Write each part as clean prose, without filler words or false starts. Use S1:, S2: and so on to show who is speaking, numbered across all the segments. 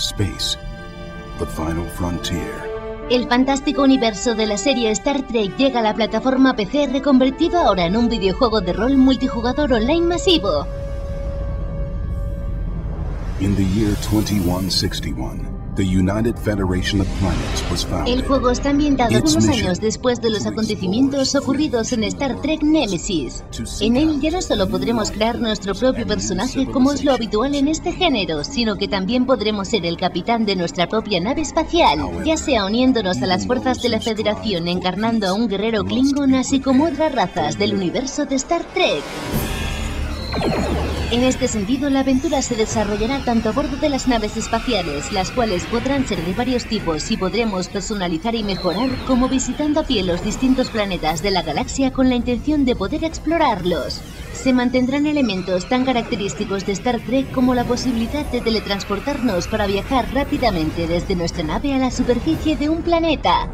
S1: Space, the final frontier.
S2: El fantástico universo de la serie Star Trek llega a la plataforma PC reconvertido ahora en un videojuego de rol multijugador online masivo.
S1: In the year 2161, the United Federation of Planets was founded.
S2: El juego está ambientado algunos años después de los acontecimientos ocurridos en Star Trek Nemesis. En él ya no solo podremos crear nuestro propio personaje como es lo habitual en este género, sino que también podremos ser el capitán de nuestra propia nave espacial, ya sea uniéndonos a las fuerzas de la Federación encarnando a un guerrero Klingon así como otras razas del universo de Star Trek. En este sentido, la aventura se desarrollará tanto a bordo de las naves espaciales, las cuales podrán ser de varios tipos y podremos personalizar y mejorar, como visitando a pie los distintos planetas de la galaxia con la intención de poder explorarlos. Se mantendrán elementos tan característicos de Star Trek como la posibilidad de teletransportarnos para viajar rápidamente desde nuestra nave a la superficie de un planeta.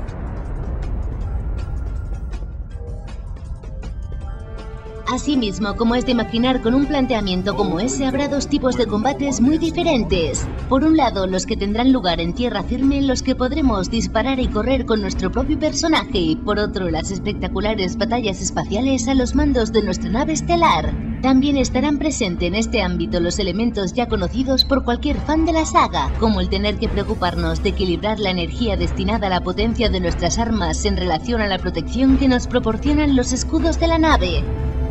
S2: Asimismo, como es de imaginar, con un planteamiento como ese habrá dos tipos de combates muy diferentes. Por un lado, los que tendrán lugar en tierra firme, en los que podremos disparar y correr con nuestro propio personaje, y por otro, las espectaculares batallas espaciales a los mandos de nuestra nave estelar. También estarán presentes en este ámbito los elementos ya conocidos por cualquier fan de la saga, como el tener que preocuparnos de equilibrar la energía destinada a la potencia de nuestras armas en relación a la protección que nos proporcionan los escudos de la nave.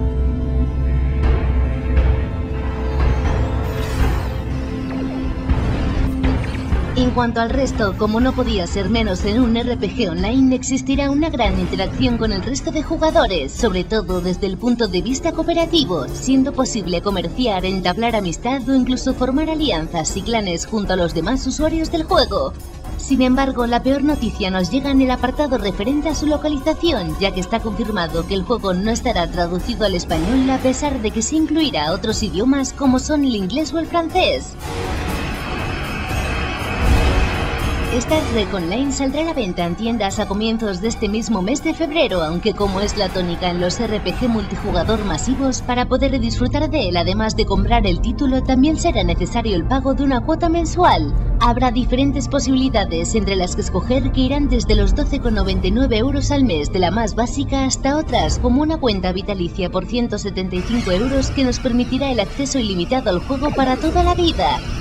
S2: En cuanto al resto, como no podía ser menos en un RPG online, existirá una gran interacción con el resto de jugadores, sobre todo desde el punto de vista cooperativo, siendo posible comerciar, entablar amistad o incluso formar alianzas y clanes junto a los demás usuarios del juego. Sin embargo, la peor noticia nos llega en el apartado referente a su localización, ya que está confirmado que el juego no estará traducido al español a pesar de que se incluirá otros idiomas como son el inglés o el francés. Star Trek Online saldrá a la venta en tiendas a comienzos de este mismo mes de febrero, aunque como es la tónica en los RPG multijugador masivos, para poder disfrutar de él, además de comprar el título, también será necesario el pago de una cuota mensual. Habrá diferentes posibilidades, entre las que escoger, que irán desde los 12,99 € al mes de la más básica hasta otras, como una cuenta vitalicia por 175 € que nos permitirá el acceso ilimitado al juego para toda la vida.